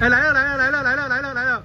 哎，来了！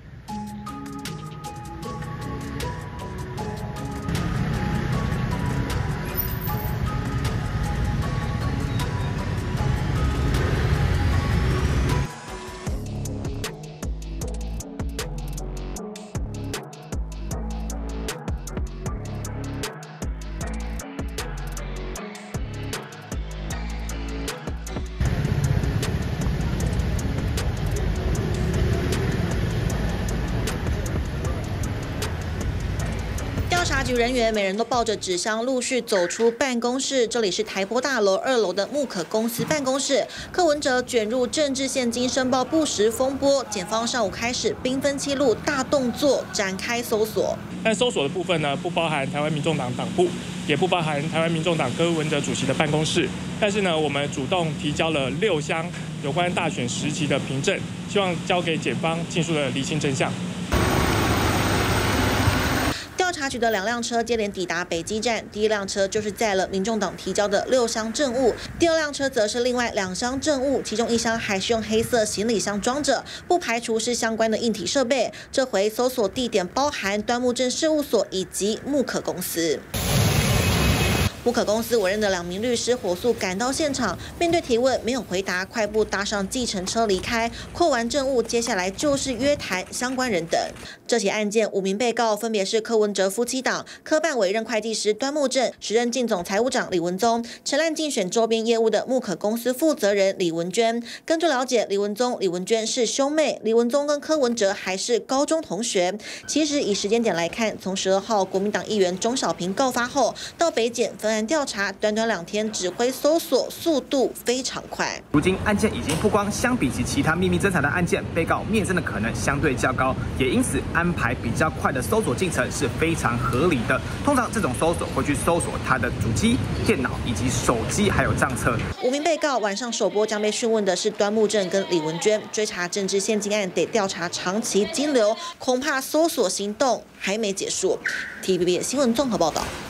调查局人员每人都抱着纸箱，陆续走出办公室。这里是台波大楼2楼的木可公司办公室。柯文哲卷入政治现金申报不实风波，检方上午开始兵分7路大动作展开搜索。 但搜索的部分呢，不包含台湾民众党党部，也不包含台湾民众党柯文哲主席的办公室。但是呢，我们主动提交了6箱有关大选时期的凭证，希望交给检方尽速的厘清真相。 调查局的2辆车接连抵达北基站，第一辆车就是载了民众党提交的6箱证物，第二辆车则是另外2箱证物，其中1箱还是用黑色行李箱装着，不排除是相关的硬体设备。这回搜索地点包含端木正事务所以及木可公司。木可公司委任的2名律师火速赶到现场，面对提问没有回答，快步搭上计程车离开。扣完证物，接下来就是约谈相关人等。这起案件5名被告分别是柯文哲夫妻档、科办委任会计师端木正、时任竞总财务长李文宗、承揽竞选周边业务的木可公司负责人李文娟。根据了解，李文宗、李文娟是兄妹，李文宗跟柯文哲还是高中同学。其实以时间点来看，从12号国民党议员钟小平告发后，到北检分案调查，短短2天指挥搜索速度非常快。 如今案件已经曝光，相比起其他秘密侦查的案件，被告灭证的可能相对较高，也因此安排比较快的搜索进程是非常合理的。通常这种搜索会去搜索他的主机、电脑以及手机，还有账册。 5名被告晚上首播将被讯问的是端木正跟李文娟，追查政治现金案得调查长期金流，恐怕搜索行动还没结束。TVB 新闻综合报道。